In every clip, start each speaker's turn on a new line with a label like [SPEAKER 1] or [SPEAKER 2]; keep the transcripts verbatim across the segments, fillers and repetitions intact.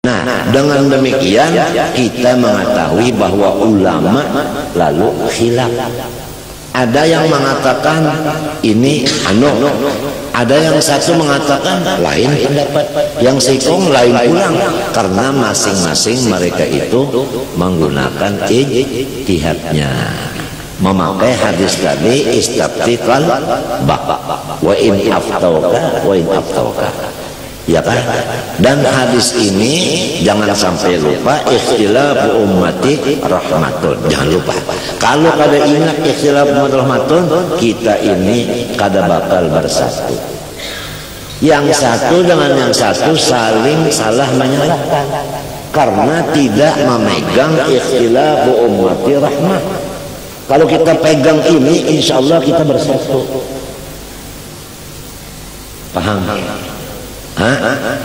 [SPEAKER 1] Nah, dengan demikian kita mengetahui bahwa ulama lalu khilaf. Ada yang mengatakan ini anu, ada yang satu mengatakan lain pendapat, yang sikong lain pulang, karena masing-masing mereka itu menggunakan ijtihadnya, memakai hadis tadi istaftiqal ba wa in aftauka wa in aftauka, ya kan? Dan hadis ini jangan sampai lupa, ikhtilafu ummati rahmatun, jangan lupa. Kalau kada ingat ikhtilafu ummati rahmatun, kita ini kada bakal bersatu. Yang satu dengan yang satu saling salah menyalahkan karena tidak memegang ikhtilafu ummati rahmah. Kalau kita pegang ini, insya Allah kita bersatu. Paham? Hah?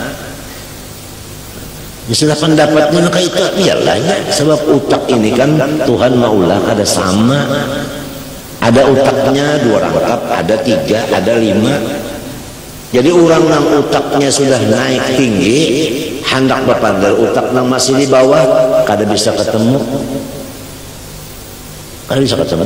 [SPEAKER 1] Misalnya pendapatnya kayak itu, iyalah ya. Sebab utak ini kan Tuhan maulah ada sama. Ada utaknya dua rangkap, ada tiga, ada lima. Jadi orang yang utaknya sudah naik tinggi, hendak berpandang utak yang masih di bawah, kada bisa ketemu. Kada bisa ketemu.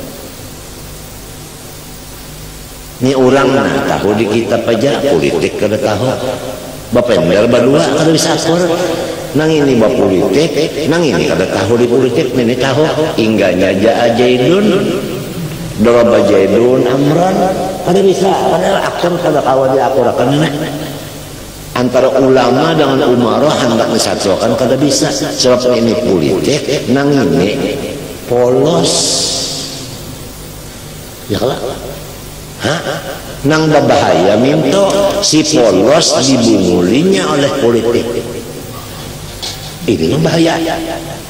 [SPEAKER 1] Ini orang nah, tahu di kitab aja politik kada tahu. Bapender berdua kada bisa akur. Nang ini bab politik, nang ini kada tahu di politik, ini tahu ingganya aja Jaidun, Daraba Jaidun Amran, kada bisa, kada akur kada kawan dia akur kan nah. Antara ulama dengan umarah hendak disatukan kada bisa. Sebab ini politik, nang ini polos. Ya kalah. Hah? Nang berbahaya minto si polos dibungulinya oleh politik. Ini bahaya.